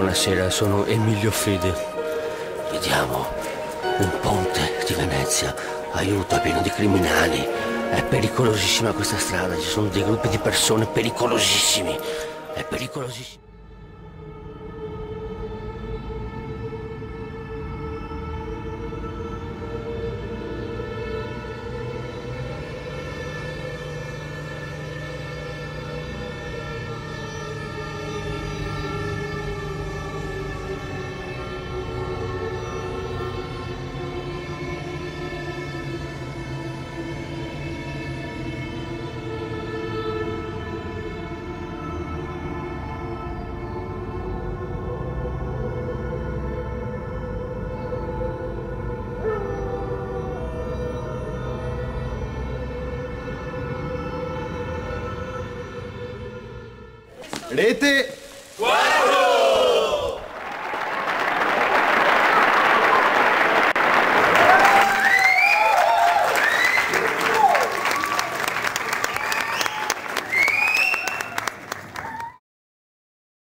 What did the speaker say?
Buonasera, sono Emilio Fede. Vediamo, un ponte di Venezia, aiuto, è pieno di criminali. È pericolosissima questa strada, ci sono dei gruppi di persone pericolosissimi. È pericolosissimo. Rete!